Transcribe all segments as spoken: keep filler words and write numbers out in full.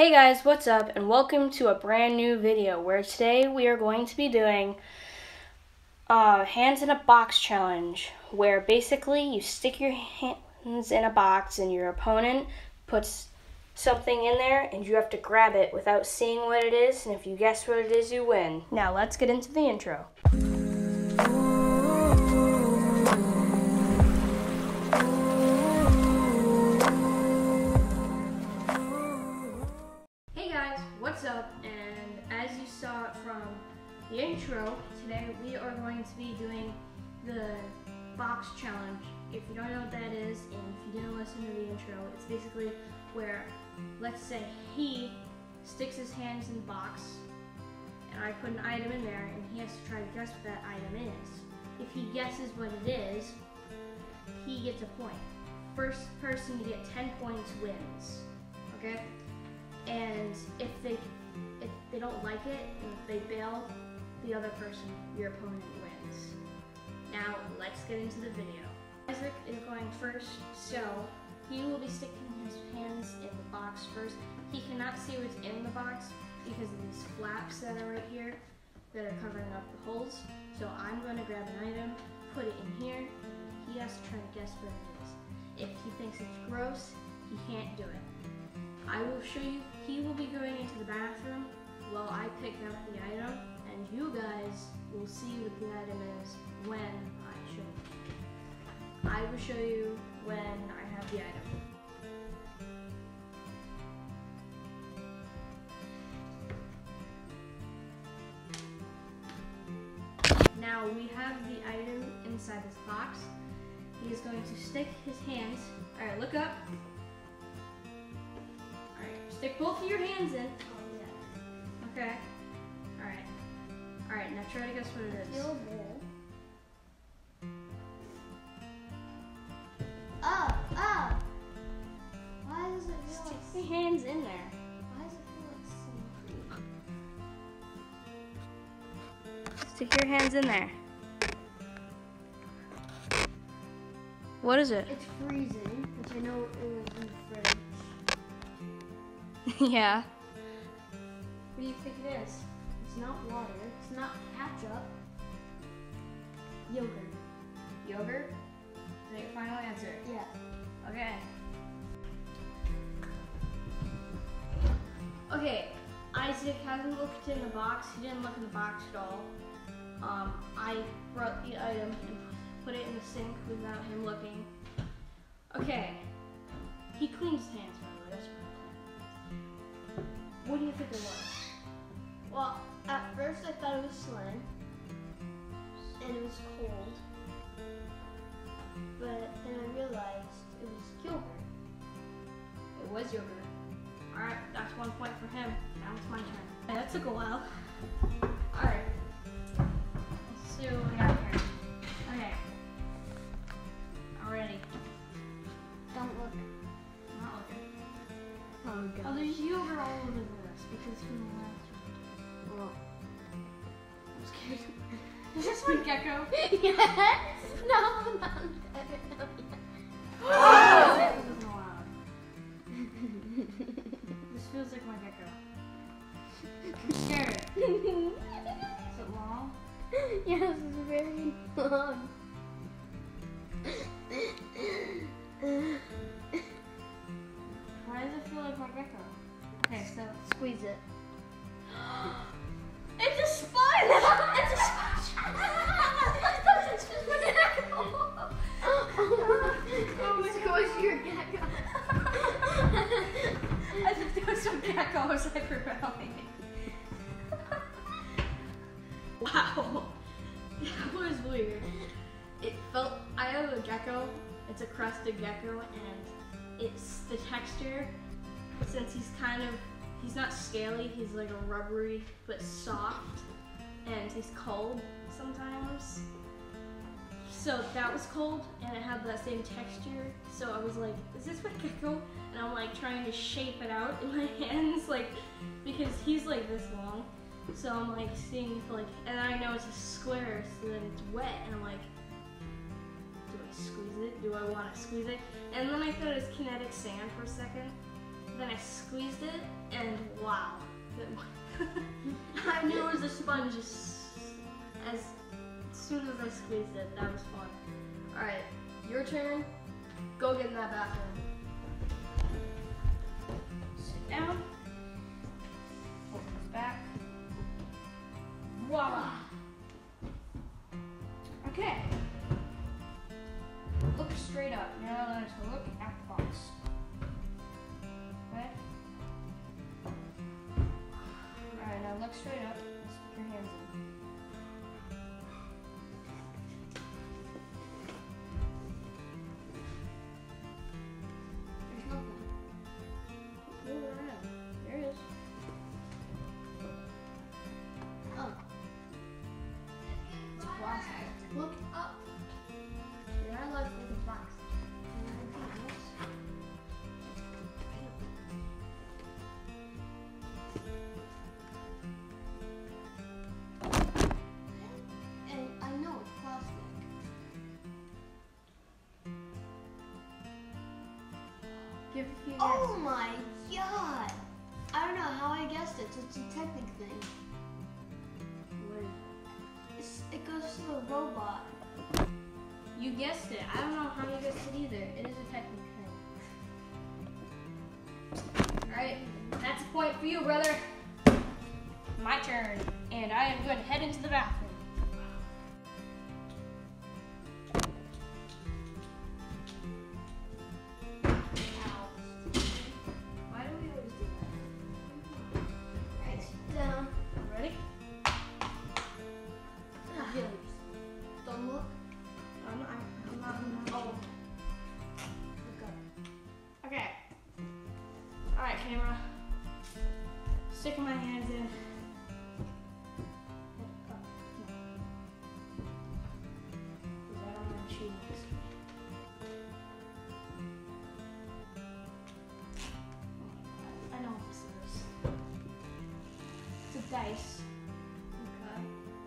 Hey guys, what's up, and welcome to a brand new video where today we are going to be doing a hands in a box challenge, where basically you stick your hands in a box and your opponent puts something in there and you have to grab it without seeing what it is, and if you guess what it is, you win. Now let's get into the intro. What's up, and as you saw from the intro, today we are going to be doing the box challenge. If you don't know what that is, and if you didn't listen to the intro, it's basically where, let's say he sticks his hands in the box, and I put an item in there, and he has to try to guess what that item is. If he guesses what it is, he gets a point. First person to get ten points wins, okay? And if they if they don't like it, and if they bail, the other person, your opponent, wins. Now let's get into the video. Isaac is going first, so he will be sticking his hands in the box first. He cannot see what's in the box because of these flaps that are right here that are covering up the holes. So I'm going to grab an item, put it in here. He has to try to guess what it is. If he thinks it's gross, he can't do it. I will show you, he will be going into the bathroom while I pick up the item, and you guys will see what the item is when I show you. I will show you when I have the item. Now we have the item inside this box. He is going to stick his hands, alright, look up. Stick both of your hands in. Oh, yeah. Okay. Alright. Alright, now try to guess what it is. Feel bowl. Oh, oh. Why does it feel Stick like... your hands in there. Why does it feel like slippery? Stick your hands in there. What is it? It's freezing, which I know it was in the fridge. Yeah. What do you think it is? It's not water. It's not ketchup. Yogurt. Yogurt? Is that your final answer? Yeah. Okay. Okay, Isaac hasn't looked in the box. He didn't look in the box at all. Um, I brought the item and put it in the sink without him looking. Okay. He cleans his hands, by the way. That's What do you think it was? Well, at first I thought it was slime, and it was cold, but then I realized it was yogurt. It was yogurt. Alright, that's one point for him. Now it's my turn. Okay, that took a while. Alright. Let's see what we got here. Okay. Already. Don't look. I'm not looking. Oh, God. Oh, there's yogurt all over this because from the last one. Well, I'm scared. Is this my gecko? yes! No, not that. Oh! That wasn't allowed. This feels like my gecko. I'm scared. Is it long? Yes, it's very long. Why does it feel like my gecko? Okay, so Squeeze it. it's a sponge! It's a sponge! Oh, squish your gecko. I thought there was some geckos I rebelling. Wow. That was weird. It felt, I have a gecko, it's a crested gecko, and it's the texture, since he's kind of, he's not scaly, he's like a rubbery but soft, and he's cold sometimes. So that was cold, and it had that same texture, so I was like, is this my gecko? And I'm like trying to shape it out in my hands, like, because he's like this long. So I'm like seeing if like, and I know it's a square, so that it's wet, and I'm like, do I squeeze it? Do I want to squeeze it? And then I thought it was kinetic sand for a second. then I squeezed it, and wow. I knew it was a sponge as, as soon as I squeezed it. That was fun. All right, your turn. Go get in that bathroom. Sit down. Open this back. Voila. Okay. Look straight up. You're not allowed to look at the box. Okay? Alright, now look straight up. Stick your hands in. There's nothing. Move it around. There it is. Oh, It's plastic. look up. You're not allowed to look at the box. And I know it's plastic. Give a few Oh guesses. my god! I don't know how I guessed it. It's a Technic thing. What is it? It's, it goes to the robot. You guessed it. I don't know how you guessed it either. It is a technique thing. Alright, that's a point for you, brother. My turn. And I am going to head into the bathroom. Ow. Why do we always do that? Right, sit down. Ready? Ah, don't look. I'm not, I'm not, I'm not. Oh. Look up. Okay. Alright, camera. Sticking my hands in. Head up. No. Because I don't want to cheat this. I know what this is. It's a dice. Okay.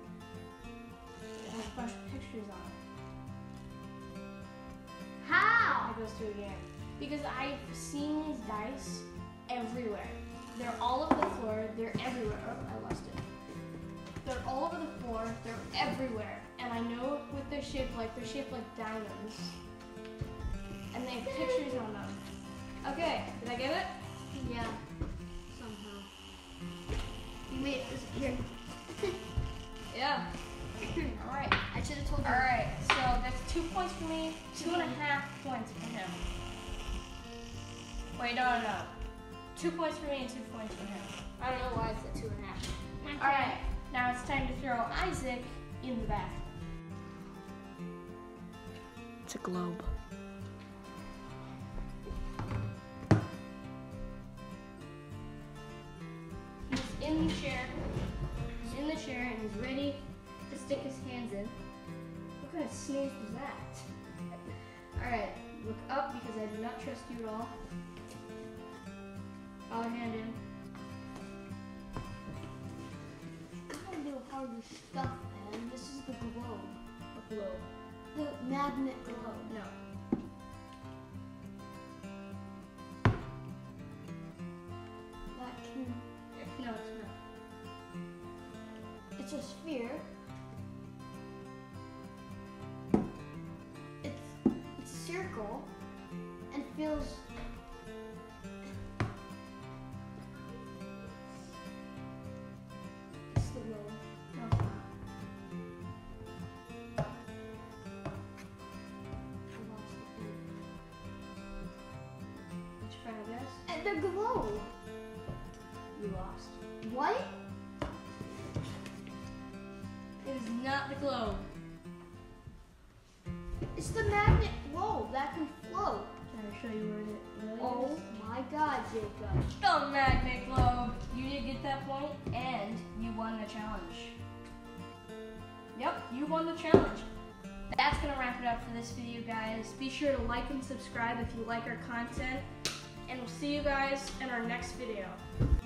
It has a bunch of pictures on it. How? I goes through again. Because I've seen these dice everywhere. They're all over the floor. They're everywhere. Oh, I lost it. They're all over the floor. They're everywhere. And I know what they're shaped like. They're shaped like diamonds. And they have pictures on them. Okay, did I get it? Yeah. Somehow. You made it disappear. Yeah. All right. I should have told you. All right. So that's two points for me. Two and a half points for him. Wait, no, no, no. Two points for me and two points for him. I don't know why it's at two and a half. All right. Now it's time to throw Isaac in the bathroom. It's a globe. He's in the chair. He's in the chair and he's ready to stick his hands in. What kind of snooze was that? All right, look up because I do not trust you at all. Other hand in. I don't do harder stuff, man. This is the globe. What globe? The magnet globe. No. That can. No, it's not. It's a sphere. It's it's a circle and feels. It's the globe. No, it's not. I lost the thing. What's your final guess? And the globe. You lost. What? It is not the globe. It's the magnet globe that can float. Can I show you where it really Oh is? my God, Jacob. The magnet globe. You did get that point, and you won the challenge. Yep, you won the challenge. That's gonna wrap it up for this video, guys. Be sure to like and subscribe if you like our content, and we'll see you guys in our next video.